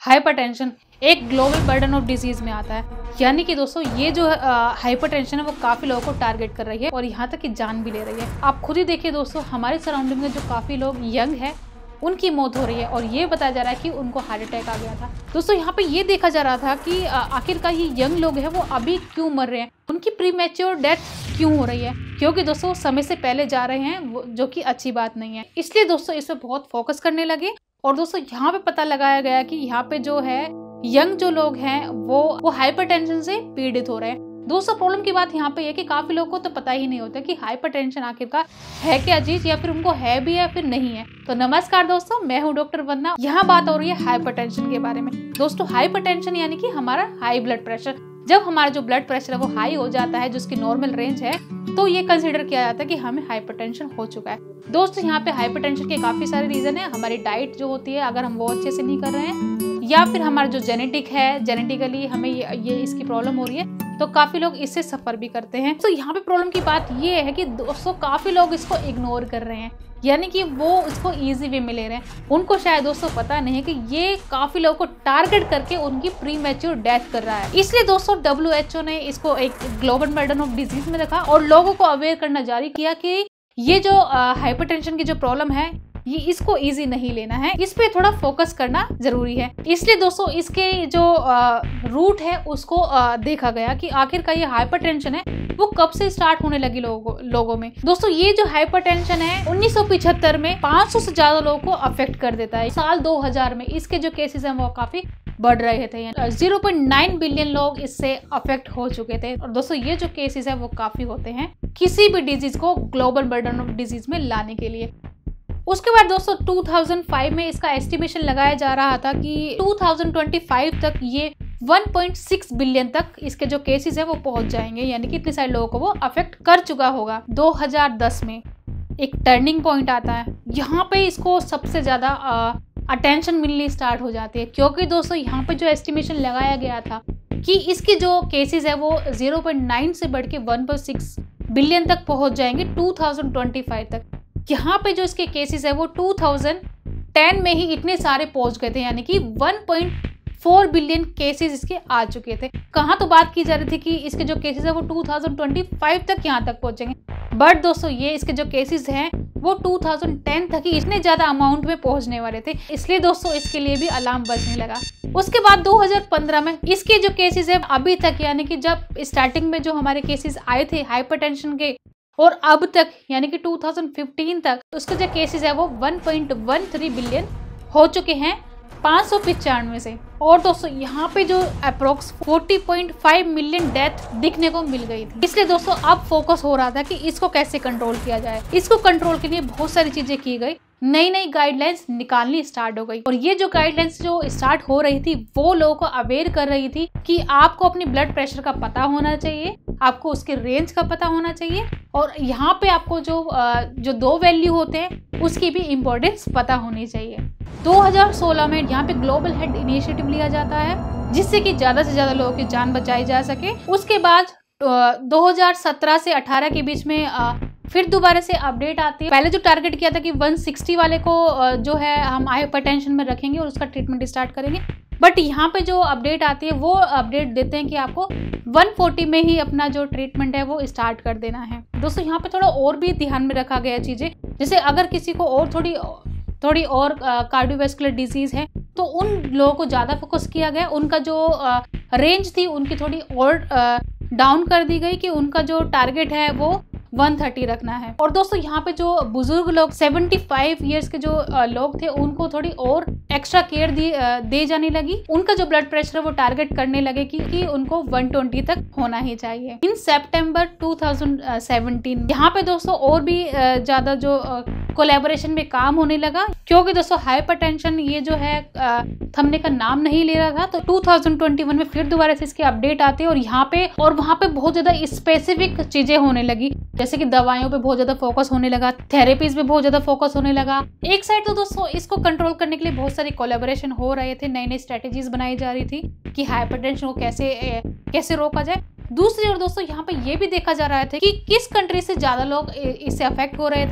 Hypertension एक global burden of disease में आता है। यानी कि दोस्तों ये जो हाइपरटेंशन है वो काफी लोगों को टारगेट कर रही है और यहाँ तक कि जान भी ले रही है। आप खुद ही देखिए दोस्तों, हमारे सराउंडिंग में जो काफी लोग यंग है उनकी मौत हो रही है और ये बताया जा रहा है कि उनको हार्ट अटैक आ गया था। दोस्तों यहाँ पे ये देखा जा रहा था कि आखिरकार ये यंग लोग हैं वो अभी क्यों मर रहे हैं, उनकी प्रीमेच्योर डेथ क्यों हो रही है, क्योंकि दोस्तों समय से पहले जा रहे हैं जो कि अच्छी बात नहीं है। इसलिए दोस्तों इस पे बहुत फोकस करने लगे और दोस्तों यहाँ पे पता लगाया गया कि यहाँ पे जो है यंग जो लोग हैं वो हाइपरटेंशन से पीड़ित हो रहे हैं। दोस्तों प्रॉब्लम की बात यहाँ पे है कि काफी लोगों को तो पता ही नहीं होता कि हाइपरटेंशन आखिरकार है क्या चीज, या फिर उनको है भी या फिर नहीं है। तो नमस्कार दोस्तों, मैं हूँ डॉक्टर वंदना। यहाँ बात हो रही है हाइपरटेंशन के बारे में। दोस्तों हाइपरटेंशन यानी कि हमारा हाई ब्लड प्रेशर। जब हमारा जो ब्लड प्रेशर है वो हाई हो जाता है, जो उसकी नॉर्मल रेंज है, तो ये कंसिडर किया जाता है कि हमें हाइपरटेंशन हो चुका है। दोस्तों यहाँ पे हाइपरटेंशन के काफी सारे रीजन है। हमारी डाइट जो होती है अगर हम वो अच्छे से नहीं कर रहे हैं, या फिर हमारा जो जेनेटिक है, जेनेटिकली हमें ये इसकी प्रॉब्लम हो रही है, तो काफी लोग इससे सफर भी करते हैं। तो यहाँ पे प्रॉब्लम की बात ये है कि दोस्तों काफी लोग इसको इग्नोर कर रहे हैं, यानी कि वो इसको इजी वे में ले रहे हैं। उनको शायद दोस्तों पता नहीं है कि ये काफी लोगों को टारगेट करके उनकी प्रीमेच्योर डेथ कर रहा है। इसलिए दोस्तों WHO ने इसको एक ग्लोबल बर्डन ऑफ डिजीज में रखा और लोगों को अवेयर करना जारी किया कि ये जो हाइपरटेंशन की जो प्रॉब्लम है ये इसको इजी नहीं लेना है, इस पे थोड़ा फोकस करना जरूरी है। इसलिए दोस्तों इसके जो रूट है उसको देखा गया कि आखिरकार ये हाइपरटेंशन है वो कब से स्टार्ट होने लगी लोगों में। दोस्तों ये जो हाइपरटेंशन है 1975 में 500 से ज्यादा लोगों को अफेक्ट कर देता है। साल 2000 में इसके जो केसेस हैं वो काफी बढ़ रहे थे। 0.9 बिलियन लोग इससे अफेक्ट हो चुके थे। और दोस्तों ये जो केसेस है वो काफी होते हैं किसी भी डिजीज को ग्लोबल बर्डन ऑफ डिजीज में लाने के लिए। उसके बाद दोस्तों 2005 में इसका एस्टिमेशन लगाया जा रहा था कि 2025 तक ये 1.6 बिलियन तक इसके जो केसेस है वो पहुंच जाएंगे, यानी कि इतने सारे लोगों को वो अफेक्ट कर चुका होगा। 2010 में एक टर्निंग पॉइंट आता है, यहाँ पे इसको सबसे ज्यादा अटेंशन मिलनी स्टार्ट हो जाती है, क्योंकि दोस्तों यहाँ पे जो एस्टिमेशन लगाया गया था कि इसके जो केसेस है वो 0.9 से बढ़ के 1.6 बिलियन तक पहुंच जाएंगे 2025 तक। यहाँ पे जो इसके केसेस है वो 2010 में ही इतने सारे पहुंच गए थे, यानी कि 1.4 बिलियन केसेस इसके आ चुके थे। कहाँ तो बात की जा रही थी कि इसके जो केसेस है वो 2025 तक यहाँ तक पहुंचेंगे, बट दोस्तों ये इसके जो केसेस हैं वो 2010 तक ही इतने ज्यादा अमाउंट में पहुंचने वाले थे। इसलिए दोस्तों इसके लिए भी अलार्म बजने लगा। उसके बाद 2015 में इसके जो केसेस है अभी तक, यानी कि जब स्टार्टिंग में जो हमारे केसेस आए थे हाइपरटेंशन के और अब तक यानी कि 2015 तक उसके जो केसेस है वो 1.13 बिलियन हो चुके हैं 595 से। और दोस्तों यहाँ पे जो अप्रोक्स 40.5 मिलियन डेथ दिखने को मिल गई थी। इसलिए दोस्तों अब फोकस हो रहा था कि इसको कैसे कंट्रोल किया जाए। इसको कंट्रोल के लिए बहुत सारी चीजें की गई, नई नई गाइडलाइंस निकालनी स्टार्ट हो गई। और ये जो गाइडलाइंस जो स्टार्ट हो रही थी वो लोगों को अवेयर कर रही थी कि आपको अपनी ब्लड प्रेशर का पता होना चाहिए, आपको उसके रेंज का पता होना चाहिए, और यहाँ पे आपको जो 2 वैल्यू होते हैं उसकी भी इम्पोर्टेंस पता होनी चाहिए। 2016 में यहाँ पे ग्लोबल हेल्थ इनिशिएटिव लिया जाता है जिससे कि ज्यादा से ज्यादा लोगों की जान बचाई जा सके। उसके बाद 2017 से 18 के बीच में फिर दोबारा से अपडेट आती है। पहले जो टारगेट किया था कि 160 वाले को जो है हम हाइपरटेंशन में रखेंगे और उसका ट्रीटमेंट स्टार्ट करेंगे, बट यहाँ पे जो अपडेट आती है वो अपडेट देते हैं कि आपको 140 में ही अपना जो ट्रीटमेंट है वो स्टार्ट कर देना है। दोस्तों यहाँ पे थोड़ा और भी ध्यान में रखा गया चीजें, जैसे अगर किसी को और थोड़ी और कार्डियोवैस्कुलर डिजीज है तो उन लोगों को ज्यादा फोकस किया गया। उनका जो रेंज थी उनकी थोड़ी और डाउन कर दी गई कि उनका जो टारगेट है वो 130 रखना है। और दोस्तों यहाँ पे जो बुजुर्ग लोग 75 इयर्स के जो लोग थे उनको थोड़ी और एक्स्ट्रा केयर दे जाने लगी। उनका जो ब्लड प्रेशर है वो टारगेट करने लगे कि उनको 120 तक होना ही चाहिए। इन सितंबर 2017 यहाँ पे दोस्तों और भी ज्यादा जो कोलैबोरेशन में काम होने लगा, क्योंकि दोस्तों हाइपरटेंशन ये जो है थमने का नाम नहीं ले रहा था। तो 2021 में फिर दोबारा से इसकी अपडेट आती है और यहाँ पे और वहाँ पे बहुत ज्यादा स्पेसिफिक चीजें होने लगी, जैसे कि दवाइयों पे बहुत ज्यादा फोकस होने लगा, थेरेपीज पे बहुत ज्यादा फोकस होने लगा। एक साइड तो दोस्तों इसको कंट्रोल करने के लिए बहुत सारे कोलैबोरेशन हो रहे थे, नई नई स्ट्रेटेजीज बनाई जा रही थी कि हाइपरटेंशन को कैसे रोका जाए। दूसरी ओर दोस्तों यहाँ पे ये भी देखा जा रहा था कि किस कंट्री से ज्यादा लोग इससे अफेक्ट हो रहे थे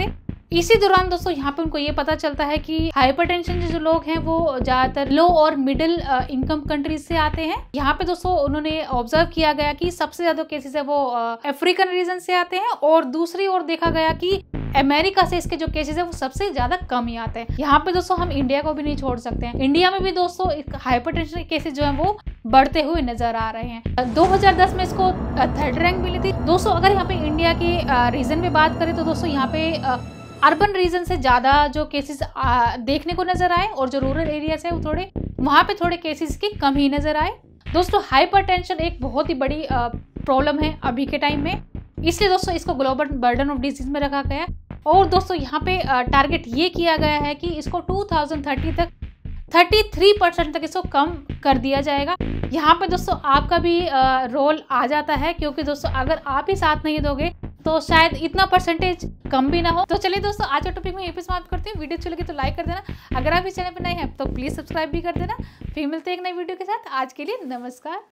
इसी दौरान दोस्तों यहाँ पे उनको ये पता चलता है कि हाइपरटेंशन जो लोग हैं वो ज्यादातर लो और मिडिल इनकम कंट्रीज से आते हैं। यहाँ पे दोस्तों उन्होंने ऑब्जर्व किया गया कि सबसे ज्यादा केसेस है वो अफ्रीकन रीजन से आते हैं और दूसरी ओर देखा गया कि अमेरिका से इसके जो केसेस है वो सबसे ज्यादा कम ही आते हैं। यहाँ पे दोस्तों हम इंडिया को भी नहीं छोड़ सकते हैं। इंडिया में भी दोस्तों हाइपरटेंशन के केसेस जो है वो बढ़ते हुए नजर आ रहे हैं। 2010 में इसको 3rd रैंक मिली थी। दोस्तों अगर यहाँ पे इंडिया के रीजन में बात करें तो दोस्तों यहाँ पे अर्बन रीजन से ज्यादा जो केसेस देखने को नजर आए और जो रूरल एरियाज है वो थोड़े वहां पे थोड़े केसेस की कम ही नजर आए। दोस्तों हाइपरटेंशन एक बहुत ही बड़ी प्रॉब्लम है अभी के टाइम में, इसलिए दोस्तों इसको ग्लोबल बर्डन ऑफ डिजीज में रखा गया है। और दोस्तों यहाँ पे टारगेट ये किया गया है कि इसको 2030 तक 33% तक इसको कम कर दिया जाएगा। यहाँ पे दोस्तों आपका भी रोल आ जाता है, क्योंकि दोस्तों अगर आप ही साथ नहीं दोगे तो शायद इतना परसेंटेज कम भी ना हो। तो चलिए दोस्तों आज के टॉपिक में यहीं पे समाप्त करते हैं। वीडियो अच्छी लगी तो लाइक कर देना, अगर आप इस चैनल पर नए हैं तो प्लीज सब्सक्राइब भी कर देना। फिर मिलते हैं एक नई वीडियो के साथ। आज के लिए नमस्कार।